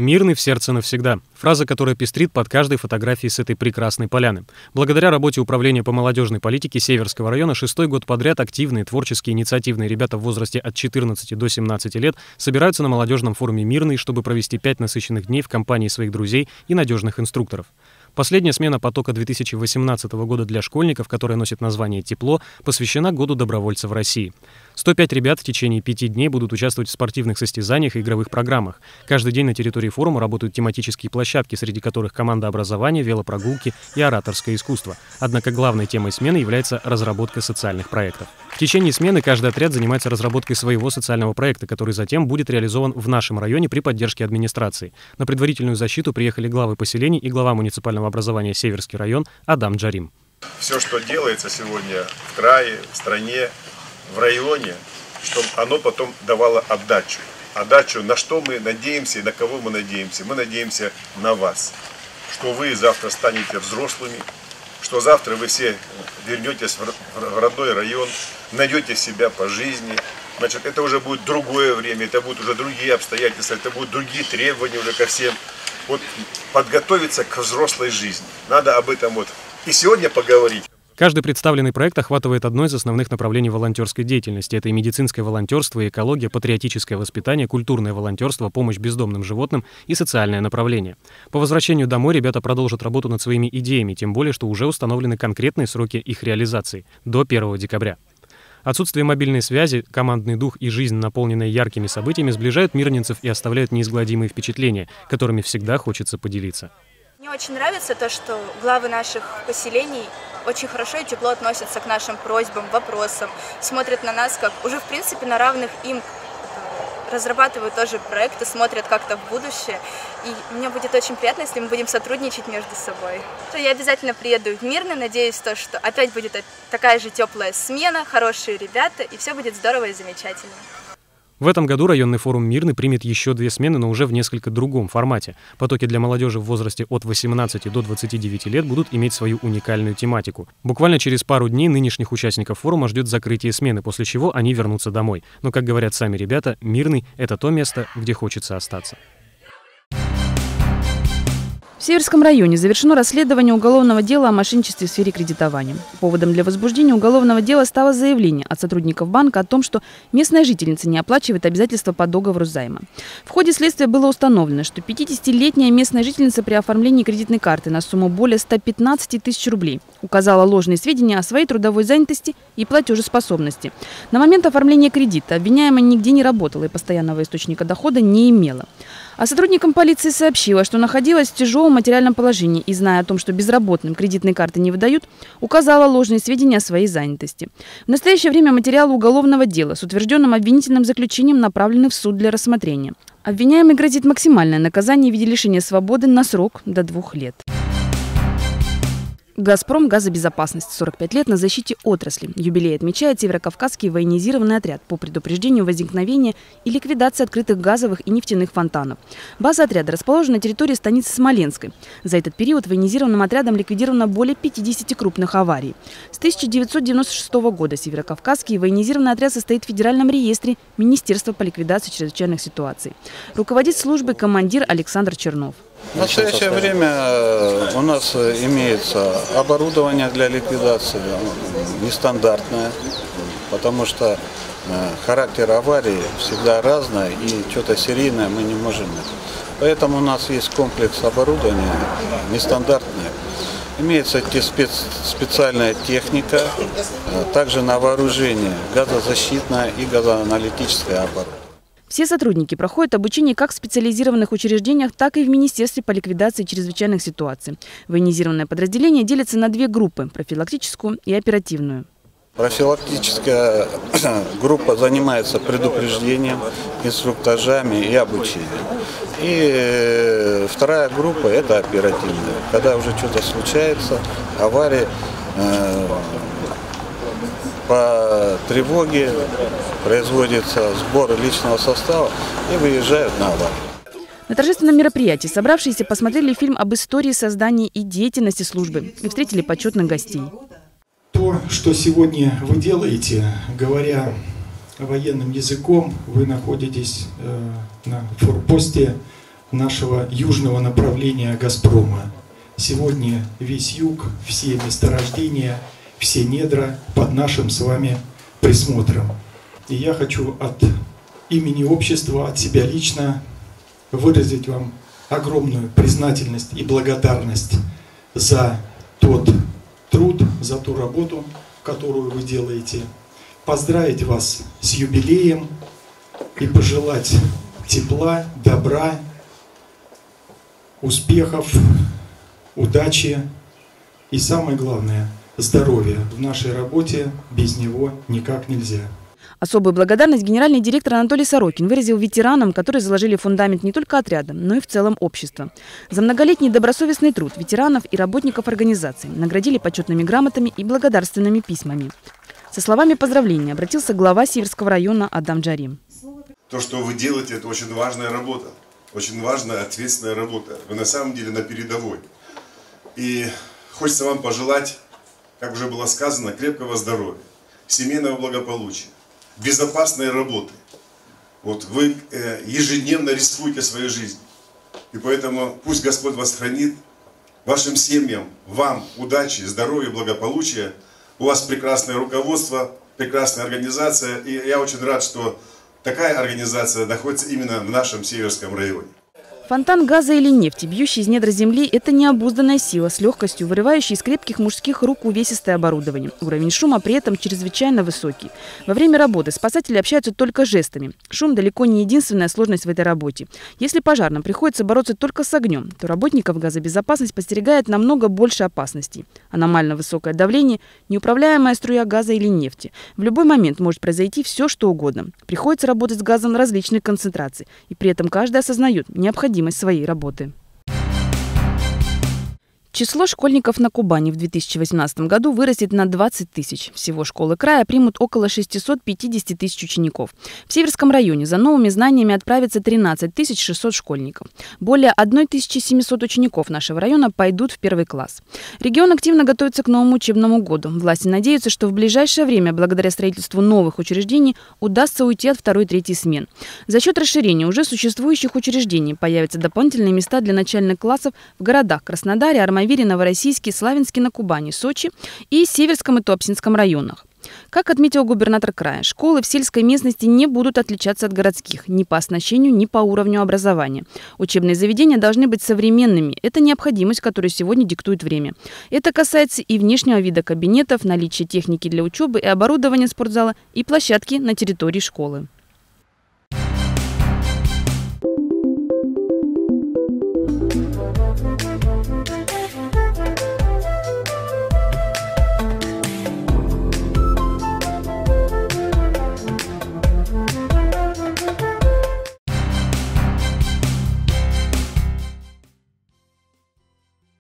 «Мирный в сердце навсегда» – фраза, которая пестрит под каждой фотографией с этой прекрасной поляны. Благодаря работе Управления по молодежной политике Северского района 6-й год подряд активные, творческие, инициативные ребята в возрасте от 14 до 17 лет собираются на молодежном форуме «Мирный», чтобы провести 5 насыщенных дней в компании своих друзей и надежных инструкторов. Последняя смена потока 2018 года для школьников, которая носит название «Тепло», посвящена Году добровольцев в России. 105 ребят в течение 5 дней будут участвовать в спортивных состязаниях и игровых программах. Каждый день на территории форума работают тематические площадки, среди которых командообразование, велопрогулки и ораторское искусство. Однако главной темой смены является разработка социальных проектов. В течение смены каждый отряд занимается разработкой своего социального проекта, который затем будет реализован в нашем районе при поддержке администрации. На предварительную защиту приехали главы поселений и глава муниципального образования Северский район Адам Джарим. Все, что делается сегодня в крае, в стране, в районе, чтобы оно потом давало отдачу. Отдачу, на что мы надеемся и на кого мы надеемся. Мы надеемся на вас, что вы завтра станете взрослыми, что завтра вы все вернетесь в родной район, найдете себя по жизни. Значит, это уже будет другое время, это будут уже другие обстоятельства, это будут другие требования уже ко всем. Вот подготовиться к взрослой жизни. Надо об этом вот и сегодня поговорить. Каждый представленный проект охватывает одно из основных направлений волонтерской деятельности. Это и медицинское волонтерство, и экология, патриотическое воспитание, культурное волонтерство, помощь бездомным животным и социальное направление. По возвращению домой ребята продолжат работу над своими идеями, тем более, что уже установлены конкретные сроки их реализации – до 1 декабря. Отсутствие мобильной связи, командный дух и жизнь, наполненная яркими событиями, сближают мирнинцев и оставляют неизгладимые впечатления, которыми всегда хочется поделиться. Мне очень нравится то, что главы наших поселений очень хорошо и тепло относятся к нашим просьбам, вопросам, смотрят на нас как уже в принципе на равных им, разрабатывают тоже проекты, смотрят как-то в будущее. И мне будет очень приятно, если мы будем сотрудничать между собой. Я обязательно приеду в Мирный, надеюсь, что опять будет такая же теплая смена, хорошие ребята, и все будет здорово и замечательно. В этом году районный форум «Мирный» примет еще 2 смены, но уже в несколько другом формате. Потоки для молодежи в возрасте от 18 до 29 лет будут иметь свою уникальную тематику. Буквально через пару дней нынешних участников форума ждет закрытие смены, после чего они вернутся домой. Но, как говорят сами ребята, «Мирный» — это то место, где хочется остаться. В Северском районе завершено расследование уголовного дела о мошенничестве в сфере кредитования. Поводом для возбуждения уголовного дела стало заявление от сотрудников банка о том, что местная жительница не оплачивает обязательства по договору займа. В ходе следствия было установлено, что 50-летняя местная жительница при оформлении кредитной карты на сумму более 115 тысяч рублей указала ложные сведения о своей трудовой занятости и платежеспособности. На момент оформления кредита обвиняемая нигде не работала и постоянного источника дохода не имела. А сотрудникам полиции сообщила, что находилась в тяжелом материальном положении и, зная о том, что безработным кредитные карты не выдают, указала ложные сведения о своей занятости. В настоящее время материалы уголовного дела с утвержденным обвинительным заключением направлены в суд для рассмотрения. Обвиняемый грозит максимальное наказание в виде лишения свободы на срок до 2 лет. «Газпром. Газобезопасность. 45 лет на защите отрасли». Юбилей отмечает Северокавказский военизированный отряд по предупреждению возникновения и ликвидации открытых газовых и нефтяных фонтанов. База отряда расположена на территории станицы Смоленской. За этот период военизированным отрядом ликвидировано более 50 крупных аварий. С 1996 года Северокавказский военизированный отряд состоит в федеральном реестре Министерства по ликвидации чрезвычайных ситуаций. Руководит службой командир Александр Чернов. В настоящее время у нас имеется оборудование для ликвидации нестандартное, потому что характер аварии всегда разный и что-то серийное мы не можем. Поэтому у нас есть комплекс оборудования нестандартное. Имеется специальная техника, также на вооружении газозащитное и газоаналитическое оборудование. Все сотрудники проходят обучение как в специализированных учреждениях, так и в Министерстве по ликвидации чрезвычайных ситуаций. Военизированное подразделение делится на 2 группы – профилактическую и оперативную. Профилактическая группа занимается предупреждением, инструктажами и обучением. И вторая группа – это оперативная. Когда уже что-то случается, авария, по тревоге производится сбор личного состава и выезжают на аварию. На торжественном мероприятии собравшиеся посмотрели фильм об истории создания и деятельности службы и встретили почетных гостей. То, что сегодня вы делаете, говоря военным языком, вы находитесь на форпосте нашего южного направления «Газпрома». Сегодня весь юг, все месторождения, все недра под нашим с вами присмотром. И я хочу от имени общества, от себя лично выразить вам огромную признательность и благодарность за тот труд, за ту работу, которую вы делаете. Поздравить вас с юбилеем и пожелать тепла, добра, успехов, удачи и, самое главное, здоровья. В нашей работе без него никак нельзя. Особую благодарность генеральный директор Анатолий Сорокин выразил ветеранам, которые заложили фундамент не только отряда, но и в целом общества. За многолетний добросовестный труд ветеранов и работников организации наградили почетными грамотами и благодарственными письмами. Со словами поздравления обратился глава Северского района Адам Джарим. То, что вы делаете, это очень важная работа. Очень важная, ответственная работа. Вы на самом деле на передовой. И хочется вам пожелать, как уже было сказано, крепкого здоровья, семейного благополучия, безопасной работы. Вот вы ежедневно рискуете своей жизнью. И поэтому пусть Господь вас хранит, вашим семьям, вам удачи, здоровья, благополучия. У вас прекрасное руководство, прекрасная организация. И я очень рад, что такая организация находится именно в нашем Северском районе. Фонтан газа или нефти, бьющий из недр земли – это необузданная сила, с легкостью вырывающая из крепких мужских рук увесистое оборудование. Уровень шума при этом чрезвычайно высокий. Во время работы спасатели общаются только жестами. Шум далеко не единственная сложность в этой работе. Если пожарным приходится бороться только с огнем, то работников газобезопасность подстерегает намного больше опасностей. Аномально высокое давление, неуправляемая струя газа или нефти. В любой момент может произойти все, что угодно. Приходится работать с газом различной концентрации. И при этом каждый осознает необходимость своей работы. Число школьников на Кубани в 2018 году вырастет на 20 тысяч. Всего школы края примут около 650 тысяч учеников. В Северском районе за новыми знаниями отправится 13 600 школьников. Более 1700 учеников нашего района пойдут в первый класс. Регион активно готовится к новому учебному году. Власти надеются, что в ближайшее время, благодаря строительству новых учреждений, удастся уйти от 2-3 смен. За счет расширения уже существующих учреждений появятся дополнительные места для начальных классов в городах Краснодаре, Армавире, Новороссийске, Славянске на Кубани, Сочи и Северском и Туапсинском районах. Как отметил губернатор края, школы в сельской местности не будут отличаться от городских ни по оснащению, ни по уровню образования. Учебные заведения должны быть современными. Это необходимость, которую сегодня диктует время. Это касается и внешнего вида кабинетов, наличия техники для учебы и оборудования спортзала, и площадки на территории школы.